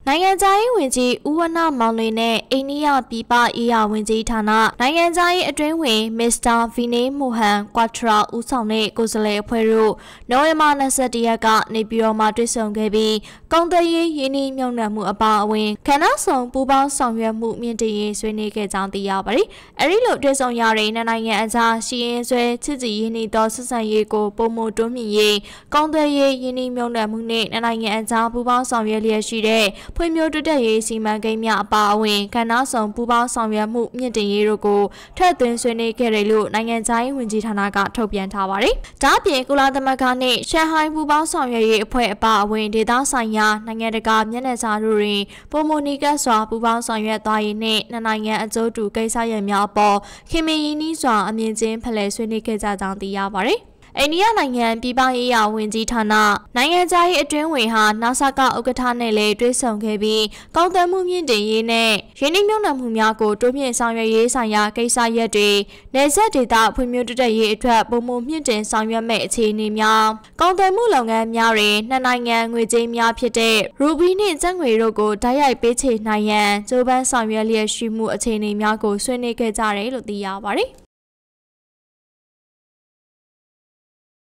နိုင်ငံခြားရေးဝန်ကြီးဦးဝဏ္ဏမောင်လွင်နဲ့အိန္ဒိယပြည်ပရေးရာဝန်ကြီးဌာနနိုင်ငံခြားရေးအတွင်းဝင်မစ္စတာဗီနေမိုဟန်ကွာထရာဦးဆောင်တဲ့ကိုယ်စားလှယ်အဖွဲ့တို့နိုဝင်ဘာ21ရက်ကနေပြည်တော်မှာတွေ့ဆုံခဲ့ပြီးကုန်သွယ်ရေးရင်းနှီးမြှုပ်နှံမှုအပါအဝင်ကဏ္ဍဆောင်ပူးပေါင်းဆောင်ရွက်မှုမြင့်တင်ရေးဆွေးနွေးခဲ့ကြောင်းသိရပါတယ်။အဲဒီလိုတွေ့ဆုံရတဲ့နိုင်ငံအကြားရှိရင်းဆွဲချစ်ကြည်ရင်းနှီးသောဆက်ဆံရေးကိုပုံမတွန်းမြင့်ရေးကုန်သွယ်ရေးရင်းနှီးမြှုပ်နှံမှုနဲ့နိုင်ငံအကြားပူးပေါင်းဆောင်ရွက်လျက်ရှိတဲ့ဖွံ့ဖြိုးတိုးတက်ရေးစီမံကိန်းများအပါအဝင်ကဏ္ဍဆောင်ပူးပေါင်းဆောင်ရွက်မှုမြင့်တင်ရေးတို့ကိုထပ်သွင်းဆွေးနွေးခဲ့တယ်လို့နိုင်ငံခြားရေးဝန်ကြီးဌာနကထုတ်ပြန်ထားပါတယ်။ဒါ့အပြင်ကုလသမဂ္ဂနဲ့ရှန်ဟိုင်းပူးပေါင်းဆောင်ရွက်ရေးအဖွဲ့အပါအဝင်ဒေသဆိုင်ရာနိုင်ငံတကာမျက်နှာစာတို့တွင်ပုံမနီကတ်စွာပူးပေါင်းဆောင်ရွက်သွားရေးနဲ့နိုင်ငံအကျိုးတူကိစ္စရပ်များအပေါ်ခင်မင်ရင်းနှီးစွာအမြင့်ချင်းဖလှယ်ဆွေးနွေးခဲ့ကြကြောင်းသိရပါတယ်။အိန္ဒိယနိုင်ငံပြည်ပရေးရာဝန်ကြီးဌာနနိုင်ငံခြားရေးအတွင်းဝင်ဟာနာဆာကဥက္ကဋ္ဌနဲ့လည်းတွေ့ဆုံခဲ့ပြီးကုန်သွယ်မှုမြင့်တင်ရေးနဲ့ရင်းနှီးမြှုပ်နှံမှုများကိုတိုးမြှင့်ဆောင်ရွက်ရေးဆိုင်ရာကိစ္စရပ်တွေနယ်စပ်ဒေသဖွံ့ဖြိုးတိုးတက်ရေးအတွက်ပုံမှန်မြင့်တင်ဆောင်ရွက်မဲ့အခြေအနေများကုန်သွယ်မှုလုပ်ငန်းများတွင်နိုင်ငံငွေကြေးများဖြစ်တဲ့ရူဘီနှင့်ကျပ်ငွေတို့ကိုတိုက်ရိုက်ပေးချေနိုင်ရန်ကြိုးပမ်းဆောင်ရွက်လျက်ရှိမှုအခြေအနေများကိုဆွေးနွေးခဲ့ကြတယ်လို့သိရပါတယ်။